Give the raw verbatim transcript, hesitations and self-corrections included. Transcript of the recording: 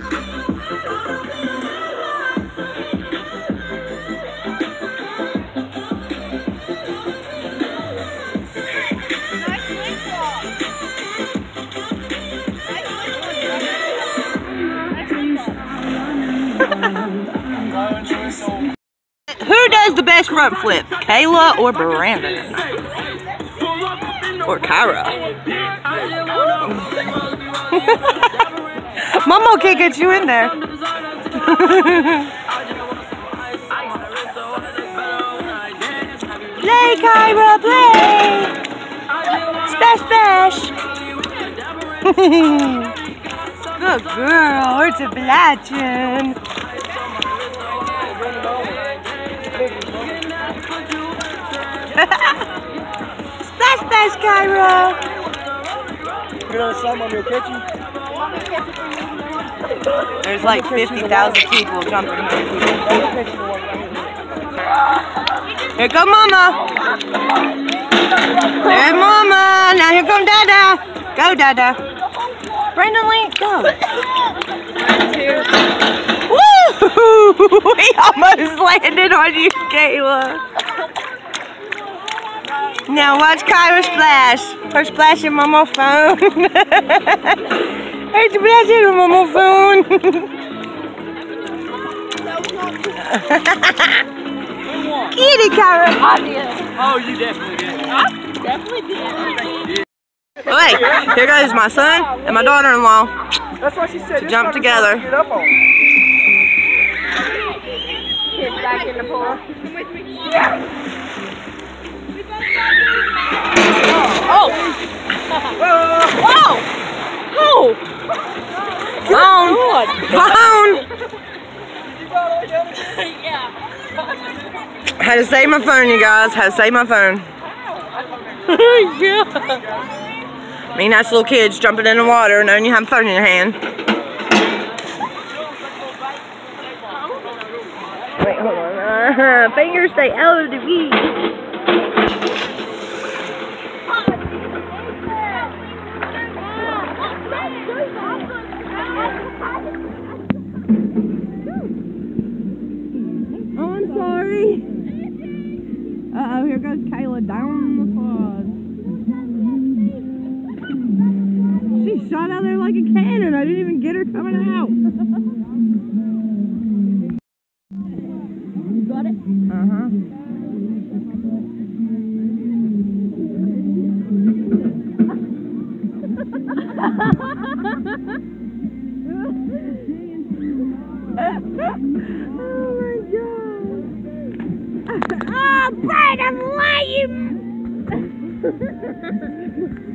Who does the best front flip, Kayla or Brandon? Or Kyra? Mama can't get you in there. Play, Kyra, play! Splash, splash! Good girl, it's a blatchin'. Splash, splash, Kyra! You know some on your kitchen? There's like fifty thousand people jumping here. Here come Mama! There's Mama! Now here come Dada! Go, Dada! Brandon Link, go! Woo! He almost landed on you, Kayla! Now watch Kyra splash. Her splashing Mama phone. Her splashing Mama phone. Kitty Kyra. Oh, you definitely did. I definitely did. Wait, here goes my son and my daughter-in-law. That's why she said to jump together. Get up on. Kids back in the pool. Oh! Whoa! Oh! Phone! Phone! Had to save my phone, you guys. Had to save my phone. Yeah. I mean, that's little kids jumping in the water knowing you have a phone in your hand. Wait, hold on. Uh, fingers stay out of the way. Oh, I'm sorry. Uh-oh, here goes Kayla down the fall. She shot out there like a cannon. I didn't even get her coming out. You got it? Uh-huh. Oh my God. Oh, Brandon, why you...